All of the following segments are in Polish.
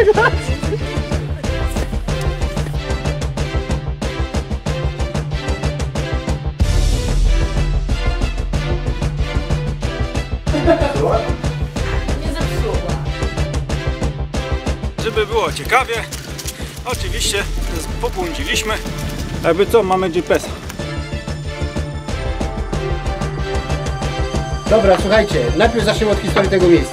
Nie zepsuła. Żeby było ciekawie, oczywiście pobłądziliśmy. Jakby co, mamy GPS-a. Dobra, słuchajcie, najpierw zaczniemy od historii tego miejsca.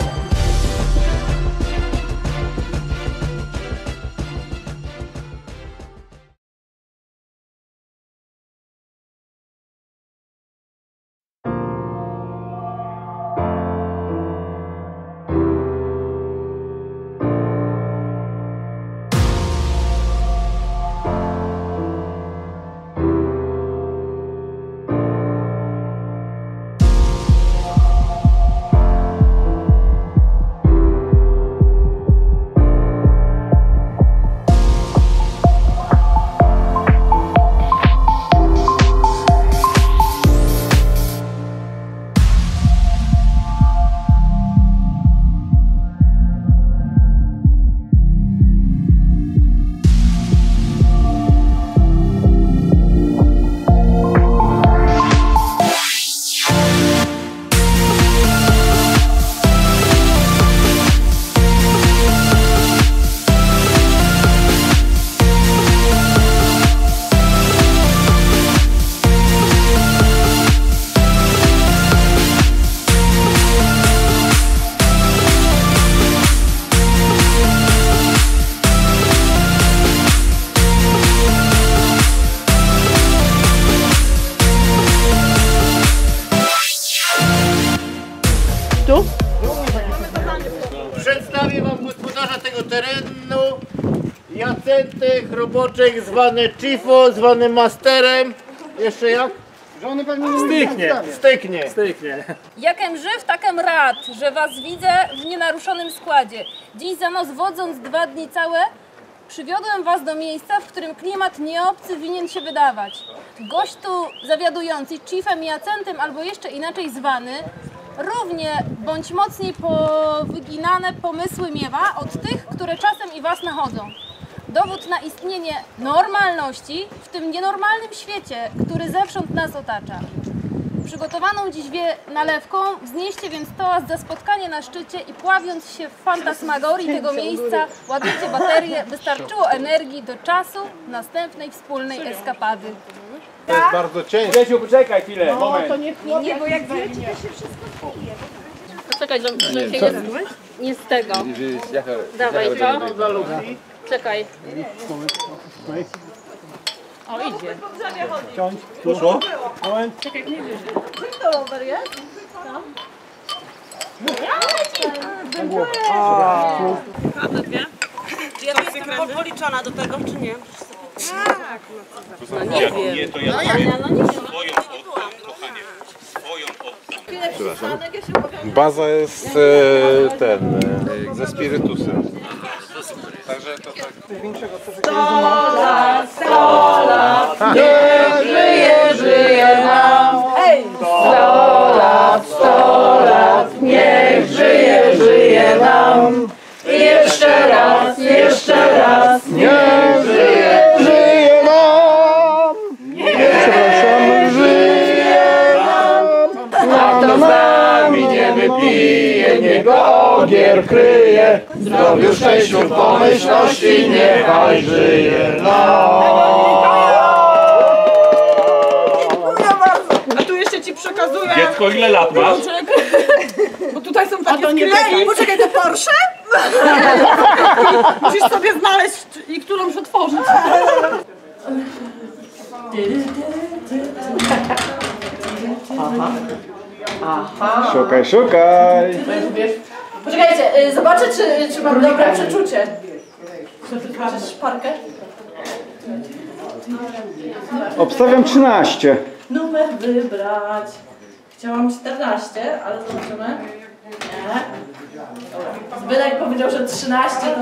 Przedstawię wam gospodarza tego terenu, Jacenty Chroboczek, zwany Chiefo, zwany Masterem. Jeszcze jak? Że one pewnie nie styknie. Styknie. Jakem żyw, takem rad, że was widzę w nienaruszonym składzie. Dziś za nos wodząc 2 dni całe, przywiodłem was do miejsca, w którym klimat nieobcy winien się wydawać. Gość tu zawiadujący, chiefem Jacentem albo jeszcze inaczej zwany, równie bądź mocniej powyginane pomysły miewa od tych, które czasem i was nachodzą. Dowód na istnienie normalności w tym nienormalnym świecie, który zewsząd nas otacza. Przygotowaną dziś nalewką wznieście więc toast za spotkanie na szczycie i pławiąc się w fantasmagorii tego miejsca, ładujcie baterie, wystarczyło energii do czasu następnej wspólnej eskapady. To jest bardzo ciężkie. Grzesiu, poczekaj chwilę, moment. Nie, bo jak wiecie, to się wszystko pije. Poczekaj, że się nie z tego. Dawaj to. Czekaj. O, idzie. Ciąć. Poszło? Moment. Czekaj, nie wiesz. Czym to rower jest? Tam. Czy ja tu jestem policzona do tego, czy nie? Tak. No nie wiem. Nie, to ja powiem swoją oddam, kochanie. Swoją oddam. Baza jest ze spirytusem. Także to tak. 100 lat, niech żyje nam. 100 lat, niech żyje nam. Jeszcze raz, niech żyje nam. Przepraszam, żyje nam. A kto z nami nie wypije, niech go ogier kryje. Zdrowiu, szczęściu, pomyślności, niechaj żyje nam. A tu jeszcze ci przekazuję. Dziecko, ile lat masz? Bo tutaj są takie sklejki. Poczekaj, to Porsche? Musisz sobie znaleźć i którąś otworzyć. Aha. Szukaj. Poczekajcie, zobaczę, czy mam dobre przeczucie. Chcesz szparkę? Obstawiam 13. Numer wybrać. Chciałam 14, ale zobaczymy. Nie. Zbynek powiedział, że 13 to...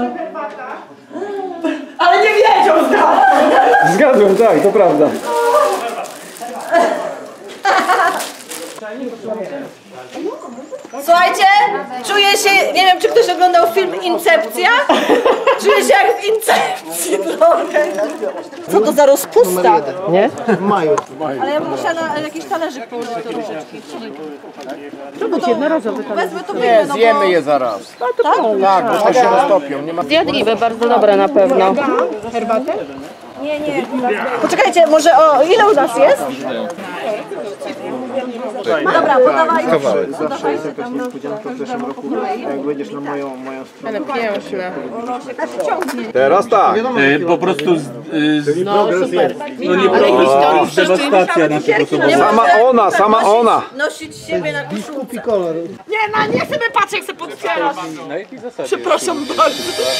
Ale nie wiedział, Zgadłem, tak, to prawda. Słuchajcie, czuję się, nie wiem czy ktoś oglądał film Incepcja? Czuję się jak w Incepcji trochę. Co to za rozpusta? Nie? W maju. Ale ja bym musiała na jakiś talerzyk położyć te różyczki. Czemu to jednorazowy talerzyk? Wezmę to wyjmę, Nie, zjemy je zaraz. Tak, bo to się roztopią. Nie ma... Zjadliwe, bardzo dobre na pewno. Herbatę? Nie. Poczekajcie, może ile u nas jest? Dobra, podawaj. Zawsze jest jakaś niespodzianka w zeszłym roku, jak będziesz na moją stronę. Teraz tak. Po prostu Progres jest. no nie progres, dewastacja naszego sobą. Sama ona. Nosić siebie na koszulce. Kolor. Nie chcę patrzeć, jak chcę potwierać. Na jakiej zasadzie? Przepraszam bardzo.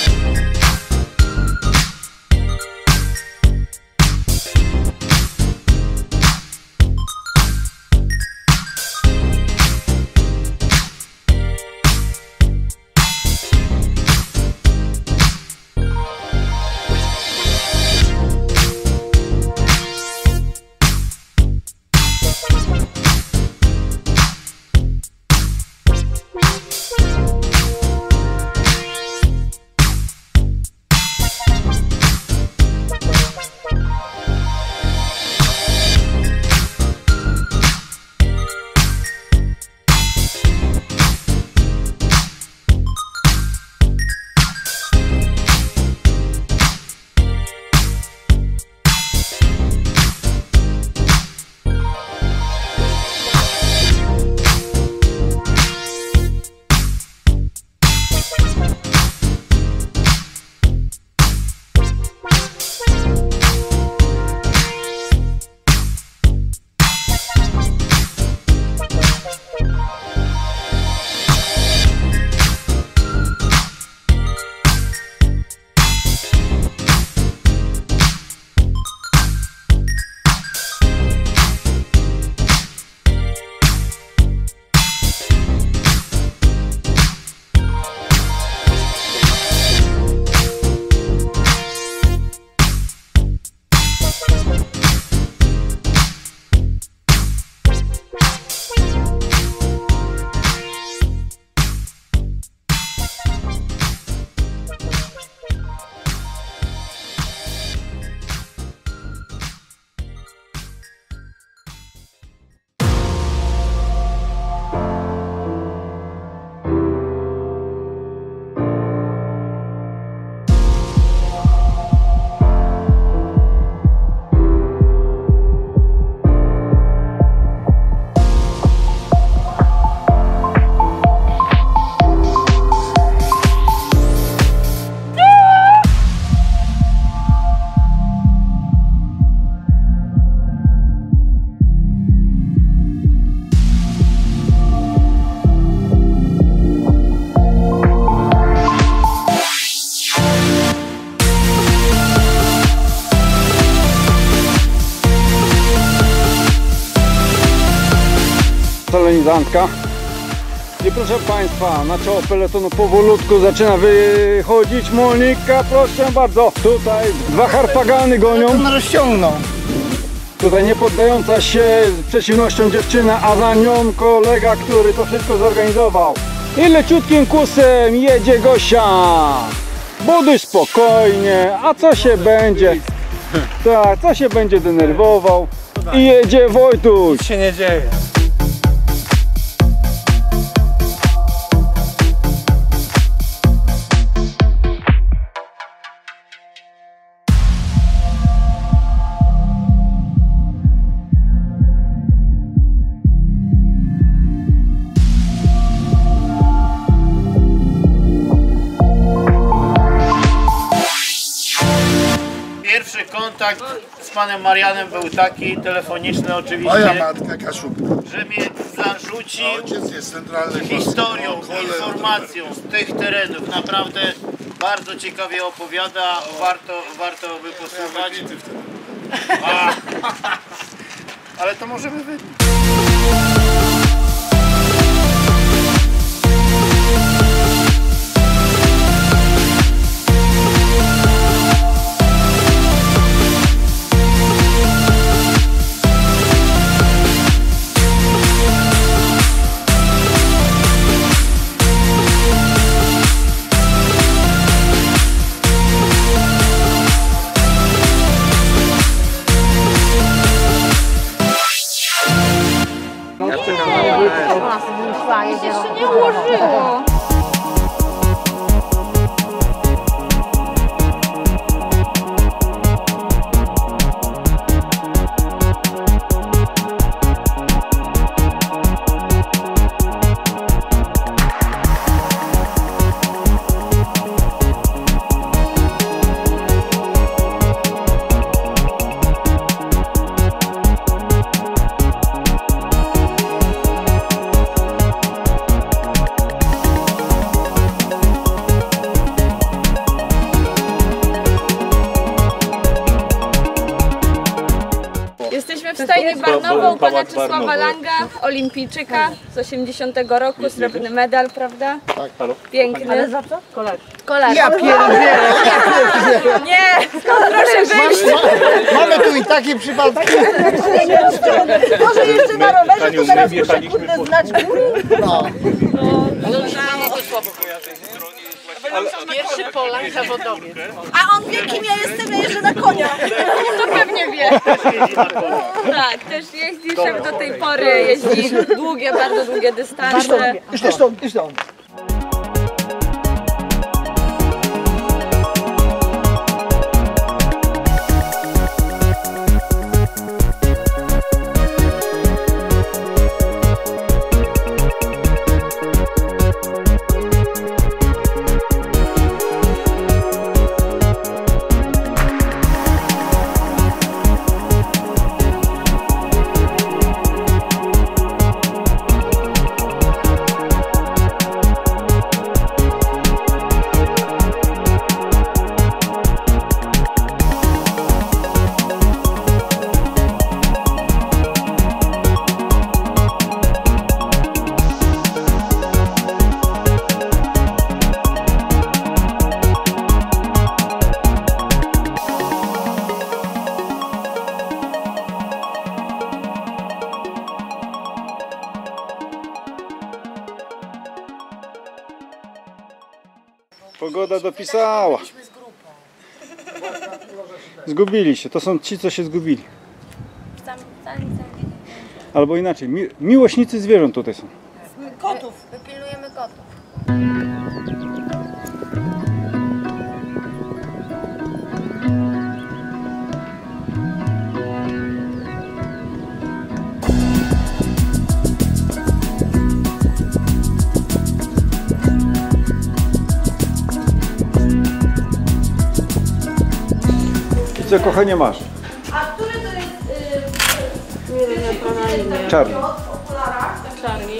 Solenizantka. I proszę Państwa, na czoło peletonu powolutku zaczyna wychodzić Monika, proszę bardzo. Tutaj dwa harpagany gonią. On rozciągnął. Tutaj nie poddająca się z przeciwnością dziewczyna, a za nią kolega, który to wszystko zorganizował. I leciutkim kusem jedzie Gosia. Buduj spokojnie, a co się będzie? Tak, co się będzie denerwował? I jedzie Wojtuś. Nic się nie dzieje. Pierwszy kontakt z panem Marianem był taki, telefoniczny oczywiście, Moja matka Kaszubka. że mnie zarzucił Ojciec jest centralny historią, informacją z tych terenów. Naprawdę bardzo ciekawie opowiada, warto by posłuchać. Ale to możemy wypić. Jeszcze nie ułożyło. Jesteśmy w stajni Barnowo u pana Czesława Langa, olimpijczyka z 80 roku, srebrny medal, prawda? Tak, halo. Piękny. Ale za co? Kolarz. Ja pierdzielę. Nie, proszę wyjść. Mamy tu i takie przypadki. Może jeszcze na rowerze, to teraz muszę kurde znać góry. No. Pierwszy Polak zawodowiec. A on wie, kim ja jestem, ja jeżdżę na konia. To pewnie wie. Tak, też jeździ, szef do tej pory jeździ długie, bardzo długie dystanse. Idź stąd. Pogoda dopisała. Zgubili się. To są ci, co się zgubili. Albo inaczej. Miłośnicy zwierząt tutaj są. Kotów. Wypilnujemy kotów. I co, kochanie, masz? A który to jest... Czarny. Czarni.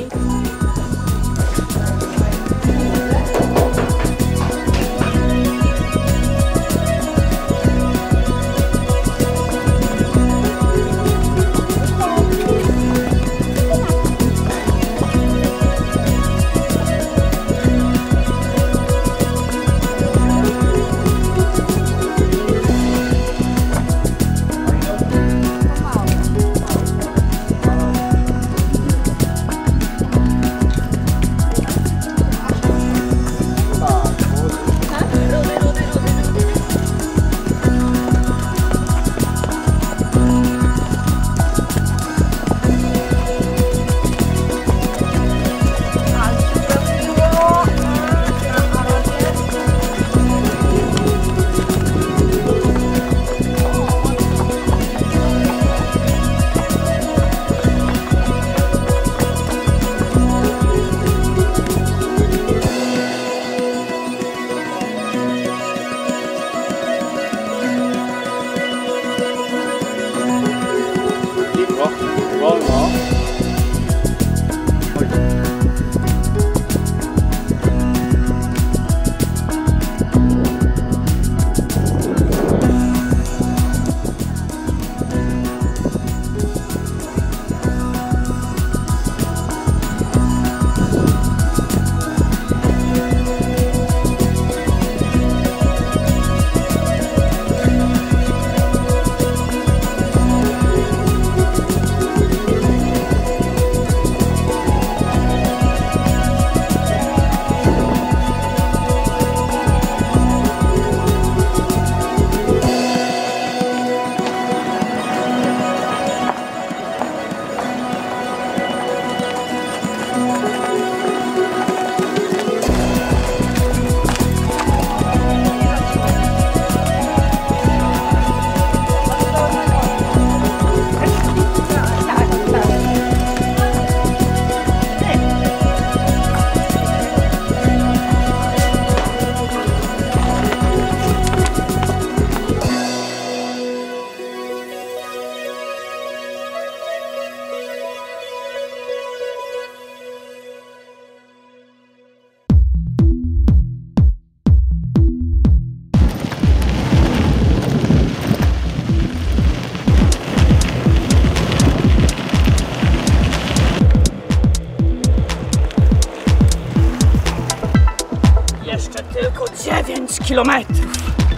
10 kilometrów.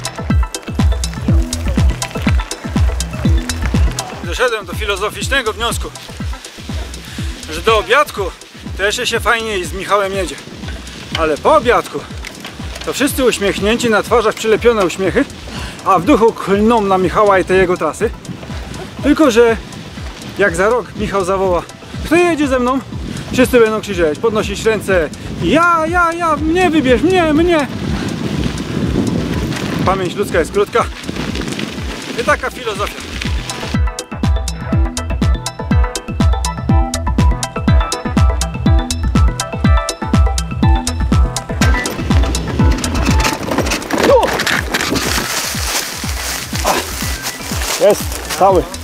Doszedłem do filozoficznego wniosku, że do obiadku to jeszcze się fajnie z Michałem jedzie, ale po obiadku to wszyscy uśmiechnięci, na twarzach przylepione uśmiechy, a w duchu klną na Michała i te jego trasy. Tylko że jak za rok Michał zawoła: kto jedzie ze mną? Wszyscy będą krzyczeć, podnosić ręce: ja, mnie wybierz, mnie. Pamięć ludzka jest krótka i taka filozofia. Jest cały.